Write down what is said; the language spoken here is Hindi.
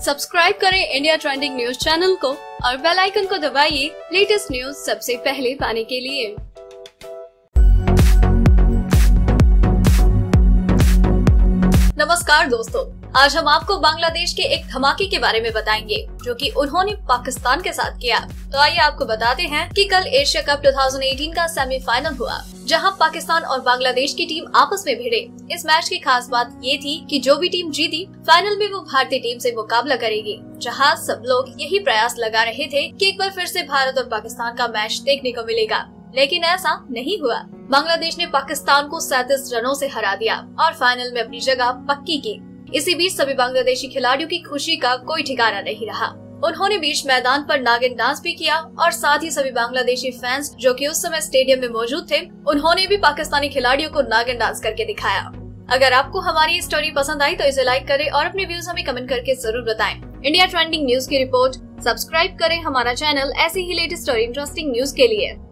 सब्सक्राइब करें इंडिया ट्रेंडिंग न्यूज चैनल को और बेल आइकन को दबाइए लेटेस्ट न्यूज सबसे पहले पाने के लिए। नमस्कार दोस्तों, आज हम आपको बांग्लादेश के एक धमाके के बारे में बताएंगे जो कि उन्होंने पाकिस्तान के साथ किया। तो आइए आपको बताते हैं कि कल एशिया कप 2018 का सेमीफाइनल हुआ, जहां पाकिस्तान और बांग्लादेश की टीम आपस में भिड़े। इस मैच की खास बात ये थी कि जो भी टीम जीती फाइनल में वो भारतीय टीम से मुकाबला करेगी। जहां सब लोग यही प्रयास लगा रहे थे कि एक बार फिर से भारत और पाकिस्तान का मैच देखने को मिलेगा, लेकिन ऐसा नहीं हुआ। बांग्लादेश ने पाकिस्तान को 37 रनों से हरा दिया और फाइनल में अपनी जगह पक्की की। इसी बीच सभी बांग्लादेशी खिलाड़ियों की खुशी का कोई ठिकाना नहीं रहा। उन्होंने बीच मैदान पर नागिन डांस भी किया और साथ ही सभी बांग्लादेशी फैंस जो कि उस समय स्टेडियम में मौजूद थे, उन्होंने भी पाकिस्तानी खिलाड़ियों को नागिन डांस करके दिखाया। अगर आपको हमारी ये स्टोरी पसंद आई तो इसे लाइक करें और अपने व्यूज हमें कमेंट करके जरूर बताएं। इंडिया ट्रेंडिंग न्यूज की रिपोर्ट। सब्सक्राइब करें हमारा चैनल ऐसी ही लेटेस्ट और इंटरेस्टिंग न्यूज के लिए।